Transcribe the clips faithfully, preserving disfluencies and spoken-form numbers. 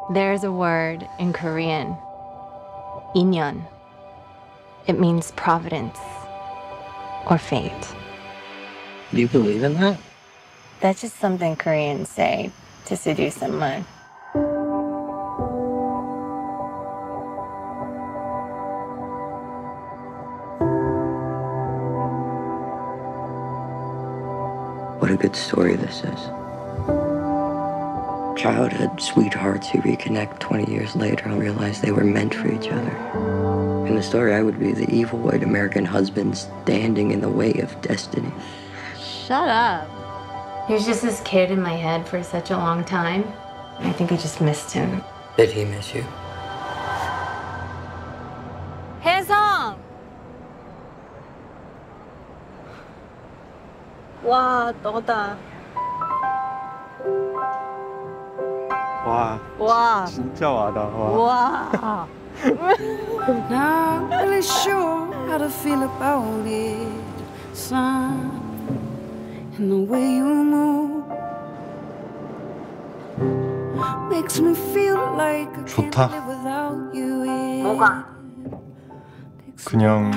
There's a word in Korean, 인연. It means providence or fate. Do you believe in that? That's just something Koreans say to seduce someone. What a good story this is. Childhood sweethearts who reconnect twenty years later and realize they were meant for each other. In the story, I would be the evil white American husband standing in the way of destiny. Shut up. He was just this kid in my head for such a long time. I think I just missed him. Did he miss you? 혜성! 와, 너다. 와, 와. 진짜 와다. 와. 와. Not really sure how to feel about it, son. And the way you move makes me feel like I can't 좋다. live without you. 뭐가? 그냥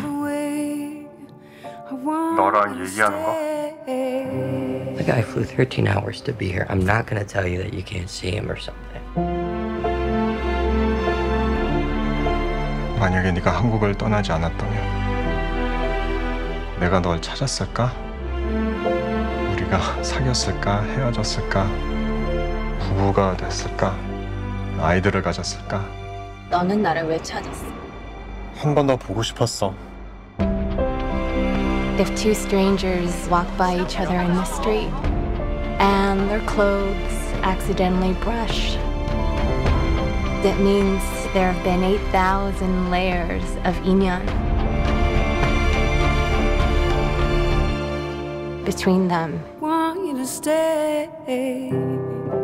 너랑 너랑 얘기하는 거? The guy flew thirteen hours to be here. I'm not gonna tell you that you can't see him or something. 만약에 네가 한국을 떠나지 않았다면 내가 널 찾았을까? 우리가 사귀었을까? 헤어졌을까? 부부가 됐을까? 아이들을 가졌을까? 너는 나를 왜 찾았어? 한 번 더 보고 싶었어. If two strangers walk by each other in the street and their clothes accidentally brush, that means there have been eight thousand layers of 인연 between them. want you to stay.